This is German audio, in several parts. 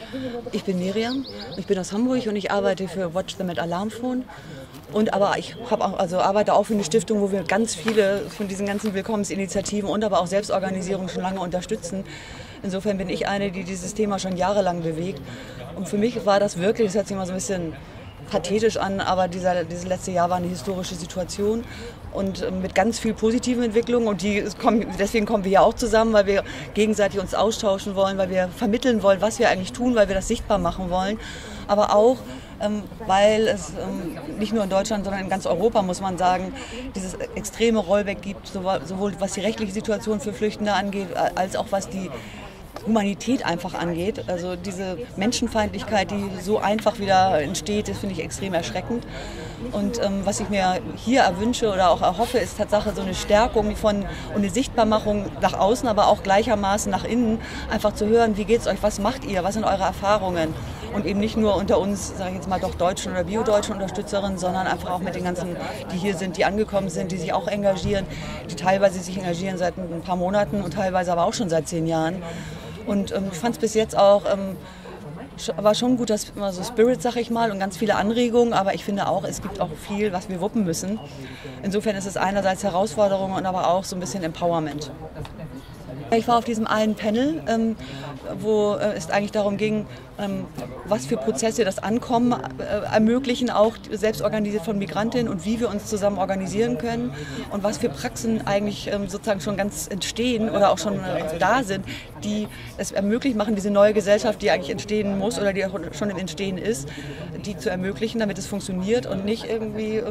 Ich bin Miriam, ich bin aus Hamburg und ich arbeite für Watch the Met Alarmphone. Aber ich arbeite auch für eine Stiftung, wo wir ganz viele von diesen ganzen Willkommensinitiativen und aber auch Selbstorganisierung schon lange unterstützen. Insofern bin ich eine, die dieses Thema schon jahrelang bewegt. Und für mich war das wirklich, das hört sich immer so ein bisschen pathetisch an, aber dieses letzte Jahr war eine historische Situation und mit ganz viel positiven Entwicklungen. Und deswegen kommen wir ja auch zusammen, weil wir gegenseitig uns austauschen wollen, weil wir vermitteln wollen, was wir eigentlich tun, weil wir das sichtbar machen wollen. Aber auch, weil es nicht nur in Deutschland, sondern in ganz Europa, muss man sagen, dieses extreme Rollback gibt, sowohl was die rechtliche Situation für Flüchtende angeht, als auch was die Humanität einfach angeht. Also diese Menschenfeindlichkeit, die so einfach wieder entsteht, das finde ich extrem erschreckend. Und was ich mir hier erwünsche oder auch erhoffe, ist Tatsache so eine Stärkung und eine Sichtbarmachung nach außen, aber auch gleichermaßen nach innen, einfach zu hören, wie geht's euch, was macht ihr, was sind eure Erfahrungen? Und eben nicht nur unter uns, sage ich jetzt mal, doch deutschen oder biodeutschen Unterstützerinnen, sondern einfach auch mit den ganzen, die hier sind, die angekommen sind, die sich auch engagieren, die teilweise sich engagieren seit ein paar Monaten und teilweise aber auch schon seit 10 Jahren. Und ich fand es bis jetzt auch, war schon gut, dass immer so Spirit, sag ich mal, und ganz viele Anregungen, aber ich finde auch, es gibt auch viel, was wir wuppen müssen. Insofern ist es einerseits Herausforderung und aber auch so ein bisschen Empowerment. Ich war auf diesem einen Panel, wo es eigentlich darum ging, was für Prozesse das Ankommen ermöglichen, auch selbst organisiert von Migrantinnen und wie wir uns zusammen organisieren können und was für Praxen eigentlich sozusagen schon ganz entstehen oder auch schon da sind, die es ermöglicht machen, diese neue Gesellschaft, die eigentlich entstehen muss oder die auch schon im Entstehen ist, die zu ermöglichen, damit es funktioniert und nicht irgendwie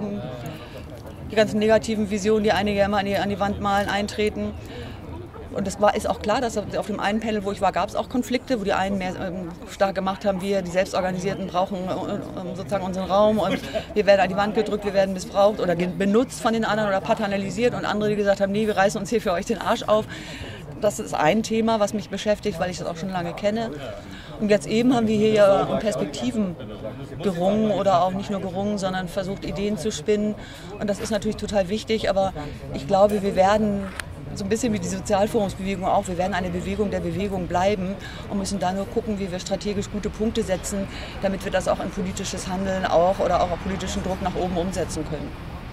die ganzen negativen Visionen, die einige immer an die Wand malen, eintreten. Und ist auch klar, dass auf dem einen Panel, wo ich war, gab es auch Konflikte, wo die einen mehr stark gemacht haben, wir, die Selbstorganisierten, brauchen sozusagen unseren Raum und wir werden an die Wand gedrückt, wir werden missbraucht oder benutzt von den anderen oder paternalisiert und andere, die gesagt haben, nee, wir reißen uns hier für euch den Arsch auf. Das ist ein Thema, was mich beschäftigt, weil ich das auch schon lange kenne. Und jetzt eben haben wir hier ja um Perspektiven gerungen oder auch nicht nur gerungen, sondern versucht, Ideen zu spinnen. Und das ist natürlich total wichtig, aber ich glaube, wir werden so ein bisschen wie die Sozialforumsbewegung auch. Wir werden eine Bewegung der Bewegung bleiben und müssen da nur gucken, wie wir strategisch gute Punkte setzen, damit wir das auch in politisches Handeln oder auch politischen Druck nach oben umsetzen können.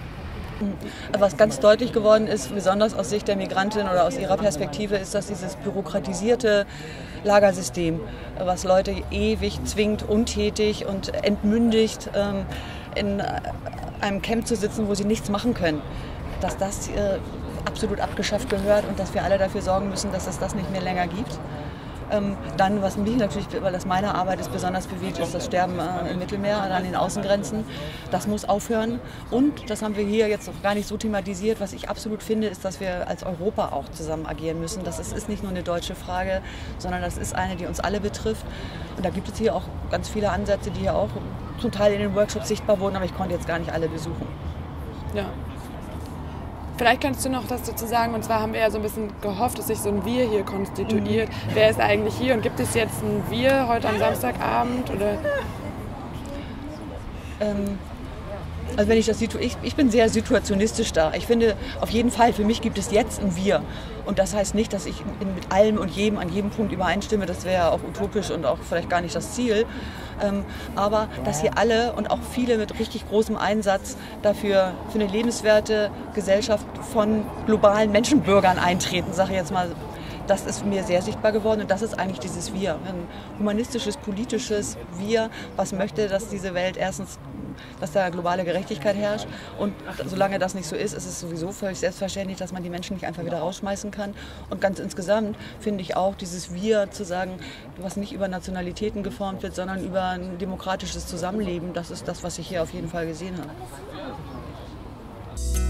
Was ganz deutlich geworden ist, besonders aus Sicht der Migrantin oder aus ihrer Perspektive, ist, dass dieses bürokratisierte Lagersystem, was Leute ewig zwingt, untätig und entmündigt, in einem Camp zu sitzen, wo sie nichts machen können, dass das absolut abgeschafft gehört und dass wir alle dafür sorgen müssen, dass es das nicht mehr länger gibt. Dann, was mich natürlich, weil das meine Arbeit ist, besonders bewegt, ist das Sterben im Mittelmeer, an den Außengrenzen. Das muss aufhören. Und, das haben wir hier jetzt noch gar nicht so thematisiert, was ich absolut finde, ist, dass wir als Europa auch zusammen agieren müssen. Das ist nicht nur eine deutsche Frage, sondern das ist eine, die uns alle betrifft. Und da gibt es hier auch ganz viele Ansätze, die hier auch zum Teil in den Workshops sichtbar wurden, aber ich konnte jetzt gar nicht alle besuchen. Ja. Vielleicht kannst du noch das dazu sagen, und zwar haben wir ja so ein bisschen gehofft, dass sich so ein Wir hier konstituiert. Wer ist eigentlich hier und gibt es jetzt ein Wir heute am Samstagabend? Oder? Also wenn ich bin sehr situationistisch da. Ich finde, auf jeden Fall, für mich gibt es jetzt ein Wir. Und das heißt nicht, dass ich mit allem und jedem an jedem Punkt übereinstimme. Das wäre auch utopisch und auch vielleicht gar nicht das Ziel. Aber dass hier alle und auch viele mit richtig großem Einsatz dafür für eine lebenswerte Gesellschaft von globalen Menschenbürgern eintreten, sage ich jetzt mal. Das ist mir sehr sichtbar geworden und das ist eigentlich dieses Wir. Ein humanistisches, politisches Wir, was möchte, dass diese Welt erstens, dass da globale Gerechtigkeit herrscht und solange das nicht so ist, ist es sowieso völlig selbstverständlich, dass man die Menschen nicht einfach wieder rausschmeißen kann. Und ganz insgesamt finde ich auch dieses Wir zu sagen, was nicht über Nationalitäten geformt wird, sondern über ein demokratisches Zusammenleben, das ist das, was ich hier auf jeden Fall gesehen habe.